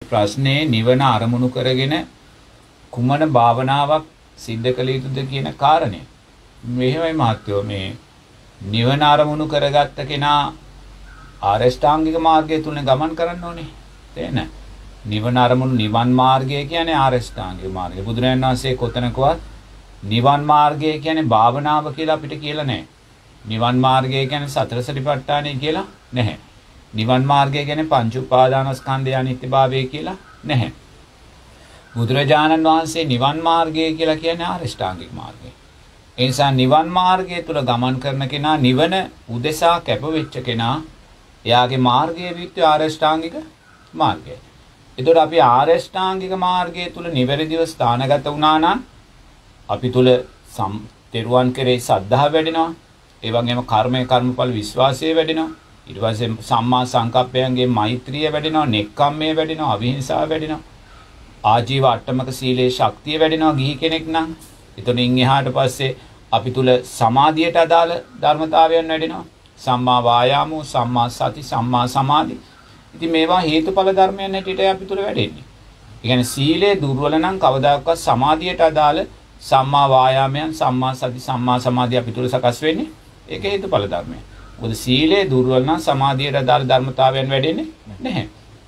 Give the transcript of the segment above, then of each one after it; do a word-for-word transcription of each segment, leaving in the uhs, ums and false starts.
ප්‍රශ්නේ නිවන අරමුණු කරගෙන කුමන භාවනාවක් සිද්ධ කළ යුතුද කියන කාරණය. මෙහෙමයි මහත්වෝ මේ නිවන අරමුණු කරගත්ත කෙනා ආරෂ්ඨාංගික මාර්ගය තුල ගමන් කරන්න ඕනේ. තේන නිවන අරමුණු නිවන් මාර්ගය කියන්නේ ආරෂ්ඨාංගික මාර්ගය. බුදුරජාණන් වහන්සේ කොතනකවත් නිවන් මාර්ගය කියන්නේ භාවනාව කියලා අපිට කියලා නැහැ. නිවන් මාර්ගය කියන්නේ සතර සතිපට්ඨානයි කියලා නැහැ. නිවන් මාර්ගය කියන්නේ පංච උපාදානස්කන්ධය අනිත්‍යභාවය කියලා නැහැ. බුදුරජාණන් වහන්සේ නිවන් මාර්ගය කියලා කියන්නේ ආරෂ්ඨාංගික මාර්ගය. ඒ නිසා නිවන් මාර්ගය තුල ගමන් කරන කෙනා නිවන උදෙසා කැප වෙච්ච කෙනා එයාගේ මාර්ගයේ විත්‍ය ආරෂ්ඨාංගික මාර්ගය. ඒතකොට අපි ආරෂ්ඨාංගික මාර්ගය තුල නිවැරදිව ස්ථානගත වුණා නම් අපි තුල තෙරුවන් කෙරෙහි සද්ධා වැඩෙනවා. ඒ වගේම කර්මය කර්මඵල විශ්වාසය වැඩෙනවා. ඊට පස්සේ සම්මා සංකප්පයන්ගේ මෛත්‍රිය වැඩෙනවා, නෙක්ඛම්මය වැඩෙනවා, අවිහිංසාව වැඩෙනවා. ආජීව අට්ටමක සීලේ ශක්තිය වැඩෙනවා ගිහි කෙනෙක් නම්. එතනින් එහාට පස්සේ අපි තුල සමාධියට අදාළ ධර්මතාවයන් වැඩෙනවා. සම්මා වායාමෝ, සම්මා සති, සම්මා සමාධි. ඉතින් මේවා හේතුඵල ධර්මයන් හැටියට අපි තුල වැඩෙන්නේ. ඒ කියන්නේ සීලේ දුර්වල නම් කවදාකවත් සමාධියට අදාළ සම්මා වායාමයන්, සම්මා සති, සම්මා සමාධිය අපි තුල සකස් වෙන්නේ. ඒක හේතුඵල ධර්මයක්. මොකද සීලේ දුර්වල නම් සමාධියට අදාළ ධර්මතාවයන් වැඩෙන්නේ නැහැ.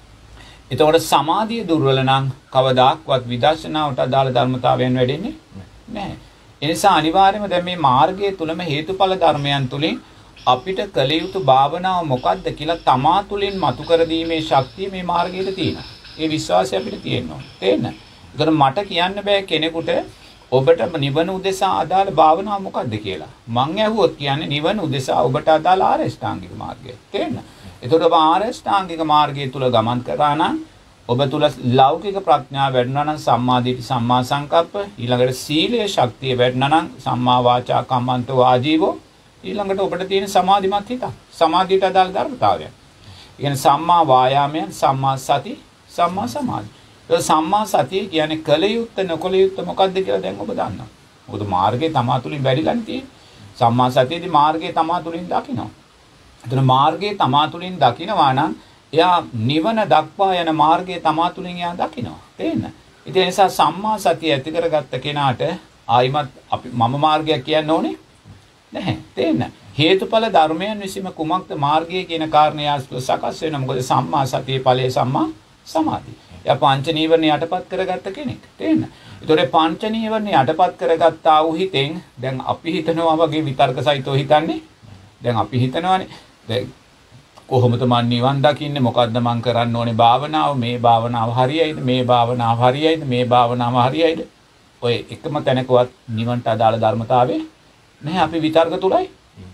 එතකොට සමාධිය දුර්වල නම් කවදාක්වත් විදර්ශනාවට අදාළ ධර්මතාවයන් වැඩෙන්නේ නැහැ. ඒ නිසා අනිවාර්යයෙන්ම දැන් මේ මාර්ගයේ තුලම හේතුඵල ධර්මයන් තුලින් අපිට කළ යුතු භාවනාව මොකක්ද කියලා තමා තුලින් මතු කර දීමේ ශක්තිය මේ මාර්ගයේ තියෙනවා. ඒ විශ්වාසය අපිට තියෙනවා. තේන්න. ඒතර මට කියන්න බෑ කෙනෙකුට ඔබට නිවන උදෙසා අදාළ භාවනාව මොකක්ද කියලා. මං ඇහුවොත් කියන්නේ නිවන උදෙසා ඔබට අදාළ ආරෂ්ඨාංගික මාර්ගය. තේන්න. එතකොට ඔබ ආරෂ්ඨාංගික මාර්ගය තුල ගමන් කරා නම් ඔබ තුල ලෞකික ප්‍රඥාව වැඩුණා නම් සම්මා දිට්ඨි, සම්මා සංකප්ප, ඊළඟට සීලයේ ශක්තිය වැඩුණා නම් සම්මා වාචා කම්මන්තෝ ආජීවෝ, ඊළඟට ඔබට තියෙන සමාධිමත් හිත, සමාධියට අදාළ ධර්මතාවය. කියන්නේ සම්මා වායාමයන්, සම්මා සති, සම්මා සමාධි. ඒ සම්මා සතිය කියන්නේ කල යුත්තේ නොකල යුත්තේ මොකද්ද කියලා දැන් ඔබ දන්නවා. මොකද මාර්ගය තමා තුලින් වැඩිලානේ තියෙන්නේ. සම්මා සතියේදී මාර්ගය තමා තුලින් දකිනවා. එතන මාර්ගය තමා තුලින් දකිනවා නම් එයා නිවන දක්වා යන මාර්ගය තමා තුලින් එයා දකිනවා. තේන්න. ඉතින් ඒ නිසා සම්මා සතිය ඇති කරගත්ත කෙනාට ආයිමත් අපි මම මාර්ගයක් කියන්න ඕනේ නැහැ. තේන්න. හේතුඵල ධර්මයන් විසීම කුමක්ද මාර්ගය කියන කාරණය සකස් වෙනවා. මොකද සම්මා සතියේ ඵලයේ සම්මා සමාධි. එයා පංච නීවරණ යටපත් කරගත්ත කෙනෙක්. තේන්න. ඒතොරේ පංච නීවරණ යටපත් කරගත්තා වූ හිතෙන් දැන් අපි හිතනවා වගේ විතර්ක සහිතව හිතන්නේ. දැන් අපි හිතනවානේ දැන් කොහොමද මන් නිවන් දකින්නේ, මොකද්ද මන් කරන්න ඕනේ භාවනාව, මේ භාවනාව හරියයිද, මේ භාවනාව හරියයිද, මේ භාවනාව හරියයිද? ඔය එකම තැනකවත් නිවන්ට අදාළ ධර්මතාවය නැහැ. අපි විතර්ක තුලයි,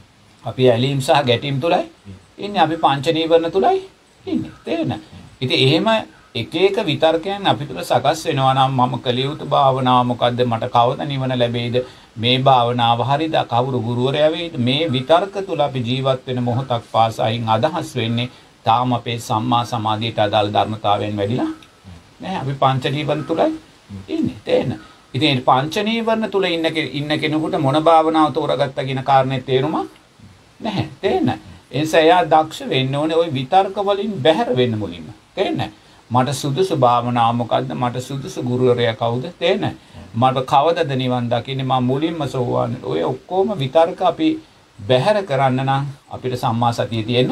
අපි ඇලීම් සහ ගැටීම් තුලයි ඉන්නේ, අපි පංච නීවරණ තුලයි ඉන්නේ. තේරෙන? ඉතින් එහෙම එක එක විතර්කයන් අපි තුල සකස් වෙනවා නම් මම කළ යුතු භාවනාව මොකද්ද, මට කවද නිවන ලැබෙයිද, මේ භාවනාව හරිද, කවුරු ගුරුවරයා වේද, මේ විතර්ක තුල අපි ජීවත් වෙන මොහොතක් පාසායින් අදහස් වෙන්නේ තාම අපේ සම්මා සමාධියට අදාළ ධර්මතාවයන් වැඩිලා නැහැ. අපි පංච නීවරණ තුලයි ඉන්නේ. තේරෙන? ඉතින් මේ පංච නීවරණ තුල ඉන්න ඉන්න කෙනෙකුට මොන භාවනාව තෝරගත්තා කියන කාරණේ තේරුමක් නැහැ. තේරෙන? ඒ නිසා එයා දක්ෂ වෙන්න ඕනේ ওই විතර්ක වලින් බැහැර වෙන්න මුලින්ම. තේරෙන? මට සුදුසු භාවනාව මොකද්ද, මට සුදුසු ගුරුවරයා කවුද? තේරෙන? මට කවදද නිවන් දකින්නේ, මම මුලින්ම සෝවාන්. ඔය ඔක්කොම විතර්ක අපි බැහැර කරන්න නම් අපිට සම්මා සතිය තියෙන්න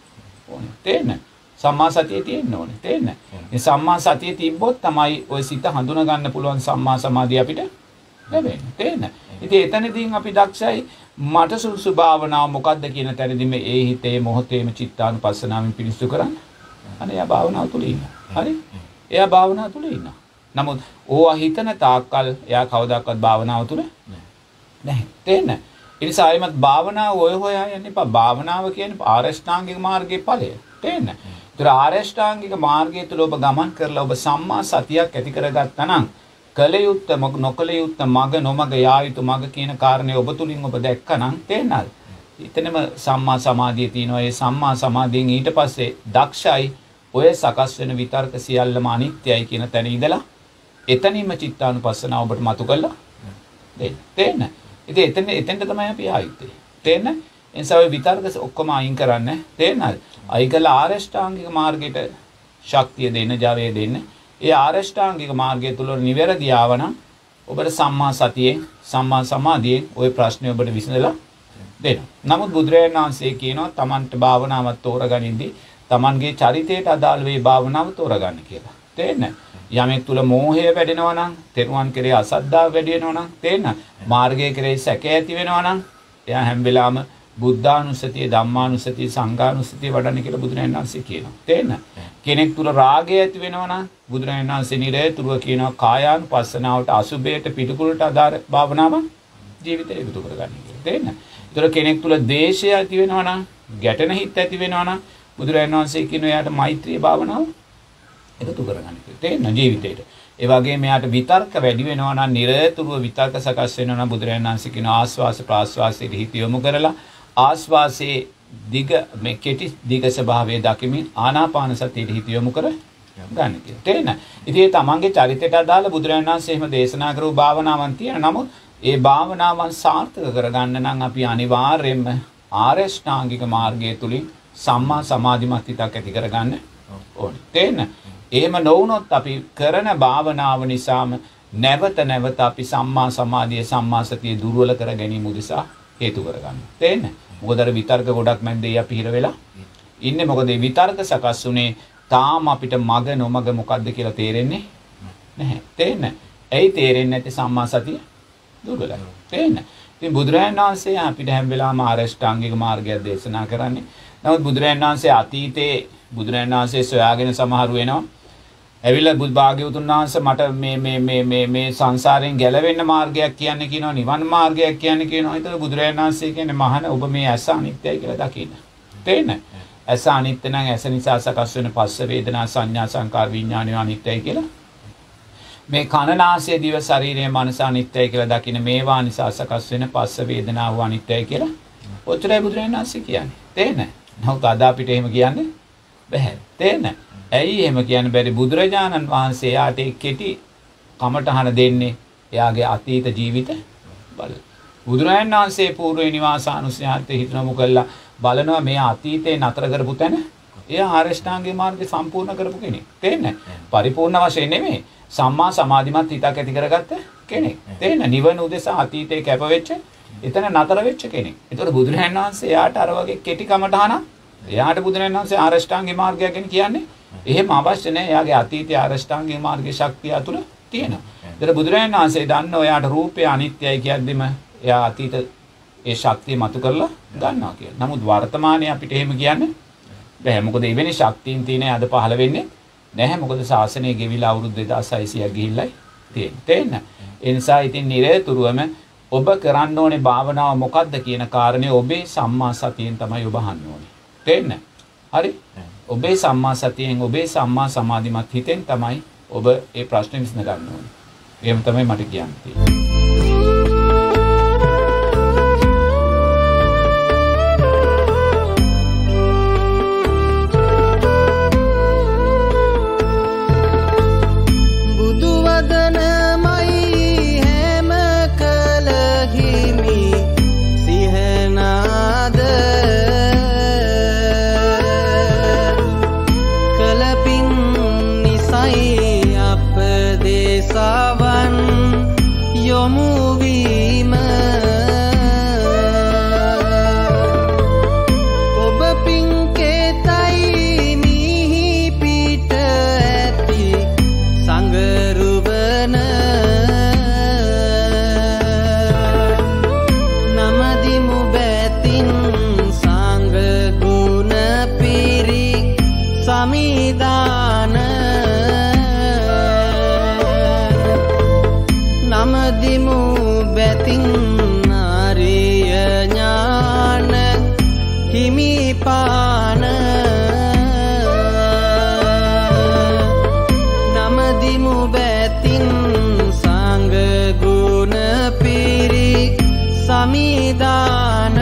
ඕනේ. තේරෙන? සම්මා සතිය තියෙන්න ඕනේ. තේරෙන? මේ සම්මා සතිය තිබ්බොත් තමයි ওই සිත හඳුනා ගන්න පුළුවන් සම්මා සමාධිය අපිට ලැබෙන්නේ. තේරෙන? ඉතින් එතනදී අපි දක්ෂයි මට සුදුසු භාවනාව මොකද්ද කියන තැනදී මේ ඒ හිතේ මොහොතේම චිත්තානුපස්සනාවෙන් පිරිසුදු කරන්න. අනේ එයා භාවනාව තුල ඉන්නවා. හරි? එයා භාවනාව තුල ඉන්නවා. නමුත් ඕවා හිතන තාක්කල් එයා කවදාකවත් භාවනාව තුල නැහැ. තේන්න? ඒ නිසා ආයමත් භාවනාව ඔය හොයා යන්න එපා. භාවනාව කියන්නේ ආරෂ්ඨාංගික මාර්ගයේ ඵලය. තේන්න? ඒතර ආරෂ්ඨාංගික මාර්ගය තුල ඔබ ගමන් කරලා ඔබ සම්මා සතියක් ඇති කරගත්තා නම් කල යුත්ත මොක නොකල යුත්ත මග නොමග යා යුතු මග කියන කාරණේ ඔබ තුලින් ඔබ දැක්කනම් තේන්නද? ඊතනම සම්මා සමාධිය තියෙනවා. ඒ සම්මා සමාධියෙන් ඊට පස්සේ දක්ෂයි ඔය සකස් වෙන විතර්ක සියල්ලම අනිත්‍යයි කියන තැන ඉඳලා එතනින්ම චිත්තානුපස්සනාව ඔබට මතු කළා දෙන්න. තේන්න? ඉතින් එතන එතෙන්ට තමයි අපි ආයිත්තේ. තේන්න? එනිසා ඔය විතර්ක ඔක්කොම අයින් කරන්න. තේන්නද? අයිකලා ආරෂ්ඨාංගික මාර්ගයට ශක්තිය දෙන්න, ජවය දෙන්න. ඒ ආරෂ්ඨාංගික මාර්ගය තුල නිවැරදි ආවනම් ඔබට සම්මා සතියෙන්, සම්මා සමාධියෙන් ওই ප්‍රශ්නේ ඔබට විසඳලා දෙනවා. නමුත් බුදුරජාණන් වහන්සේ කියනවා තමන්ට භාවනාවක් තෝරගනින්දී තමන්ගේ චරිතයට අදාළ වේ භාවනාව තෝරගන්න කියලා. තේරෙන්නේ? යමෙක් තුල මෝහය වැඩෙනවා නම්, තෙරුවන් කෙරේ අසද්ධාව වැඩි වෙනවා නම්, තේරෙන්නේ? මාර්ගයේ කෙරේ සැක ඇති වෙනවා නම්, එයා හැම වෙලාවම බුද්ධානුස්සතිය, ධම්මානුස්සතිය, සංඝානුස්සතිය වඩන්න කියලා බුදුරජාණන් වහන්සේ කියනවා. තේරෙන්නේ? කෙනෙක් තුල රාගය ඇති වෙනවා නම් බුදුරජාණන් වහන්සේ නිරතුරුව කියනවා කායානුපස්සනාවට, අසුබයට, පිටුකුලට අදාළ භාවනාව ජීවිතේ එකතු කරගන්න කියලා. තේරෙන්නේ? ඒතර කෙනෙක් තුල ද්වේෂය ඇති වෙනවා නම්, ගැටෙන හිත් ඇති වෙනවා නම් බුදුරජාණන් වහන්සේ කියනවා එයාට මෛත්‍රී භාවනාව එකතු කරගන්න කියලා. තේරෙන ජීවිතේට. ඒ වගේම එයාට විතර්ක වැඩි වෙනවා නම්, නිරතුරුව විතර්ක සකස් වෙනවා නම් බුදුරජාණන් වහන්සේ කියනවා ආස්වාස ප්‍රාස්වාසයේ හිත යොමු කරලා ආස්වාසයේ දිග මේ කෙටි දිග ස්වභාවය දකිමින් ආනාපාන සතියේ හිත යොමු කර ගන්න කියලා. තේරෙන? ඉතින් ඒ තමන්ගේ චරිතයට අදාළ බුදුරජාණන් වහන්සේ එහෙම දේශනා කරපු භාවනාවන් තියෙන. නමුත් ඒ භාවනාවන් සාර්ථක කරගන්න නම් අපි අනිවාර්යයෙන්ම ආරෂ්ඨාංගික මාර්ගය තුලින් සම්මා සමාධිමත් හිතක් ඇති කරගන්න ඕනේ. තේරෙන? එහෙම නොවුනොත් අපි කරන භාවනාව නිසාම නැවත නැවත අපි සම්මා සමාධිය, සම්මා සතිය දුර්වල කර ගැනීම උදෙසා හේතු කරගන්නවා. තේරෙන? මොකද අර විතර්ක ගොඩක් මැද්දේ අපි හිර වෙලා ඉන්නේ. මොකද මේ විතර්ක සකස් උනේ තාම අපිට මග නොමග මොකද්ද කියලා තේරෙන්නේ නැහැ. තේරෙන්නේ? ඇයි තේරෙන්නේ නැති? සම්මා සතිය දුර්වලයි. තේරෙන්නේ? ඉතින් බුදුරජාණන් වහන්සේ අපිට හැම වෙලාවම ආරෂ්ඨාංගික මාර්ගය දේශනා කරන්නේ. නමුත් බුදුරජාණන් වහන්සේ අතීතේ බුදුරජාණන් වහන්සේ සොයාගෙන සමහරු වෙනවා. ඇවිල්ලා බුදු භාග්‍යවතුන් වහන්සේ මට මේ මේ මේ මේ මේ සංසාරයෙන් ගැලවෙන්න මාර්ගයක් කියන්නේ කියනවා, නිවන් මාර්ගයක් කියන්නේ කියනවා. ඒතර බුදුරජාණන් වහන්සේ කියන්නේ මහාන ඔබ මේ ඇස අනිත්‍යයි කියලා දකින්න. තේරෙන්නේ? ඇස අනිත්‍ය නම් ඇස නිසා සකස් වෙන පස්ස වේදනා සංඥා සංකාර විඥානය අනිත්‍යයි කියලා. මේ කන නාසය දිව ශරීරය මනස අනිත්‍යයි කියලා දකින්න, මේවා නිසා සකස් වෙන පස්ස වේදනාව අනිත්‍යයි කියලා. ඔච්චරයි බුදුරජාණන් වහන්සේ කියන්නේ. තේරෙන්නේ? නමුත් අද අපිට එහෙම කියන්නේ බැහැ. තේරෙන්නේ? ඇයි එහෙම කියන්න බැරි? බුදුරජාණන් වහන්සේ යාට කෙටි කමටහන දෙන්නේ එයාගේ අතීත ජීවිත බල. බුදුරජාණන් වහන්සේ పూర్ව නිවාසානුස්සතිය හිතනමු කළා බලනවා මේ අතීතේ නතර කරපු තැන එයා ආරෂ්ඨාංගික මාර්ගය සම්පූර්ණ කරපු කෙනෙක්. තේරෙන්නේ? පරිපූර්ණ වශයෙන් නෙමෙයි, සම්මා සමාධිමත් හිතක් ඇති කරගත්ත කෙනෙක්. තේරෙන්නේ? නිවන උදෙසා අතීතේ කැප වෙච්ච, එතන නතර වෙච්ච කෙනෙක්. ඒතකොට බුදුරජාණන් වහන්සේ යාට අර වගේ කෙටි කමටහන එයාට බුදුරජාණන් වහන්සේ ආරෂ්ඨාංගික මාර්ගය ගැන කියන්නේ එහෙම අවශ්‍ය නැහැ. එයාගේ අතීතයේ ආරෂ්ඨාංගික මාර්ගයේ ශක්තිය අතුල තියෙනවා. ඒතර බුදුරජාණන් වහන්සේ දන්නෝ එයාට රූපය අනිත්‍යයි කියද්දිම එයා අතීත ඒ ශක්තිය මතු කරලා ගන්නවා කියලා. නමුත් වර්තමානයේ අපිට එහෙම කියන්න බැහැ. මොකද එවැනි ශක්තියින් තියෙන අද පහළ වෙන්නේ නැහැ. මොකද ශාසනය ගෙවිලා අවුරුදු දෙදාස් හයසීයක් ගිහිල්ලයි තියෙන්නේ. තේන්න? ඒ නිසා ඉතින් නිරතුරුවම ඔබ කරන්න ඕනේ භාවනාව මොකක්ද කියන කාරණේ ඔබේ සම්මා සතියෙන් තමයි ඔබ අහන්න ඕනේ. තේන්න? හරි? ඔබේ සම්මා සතියෙන්, ඔබේ සම්මා සමාධිමත් හිතෙන් තමයි ඔබ ඒ ප්‍රශ්නේ විසඳ ගන්න ඕනේ. එහෙම තමයි මට කියන්න තියෙන්නේ. සමිදාන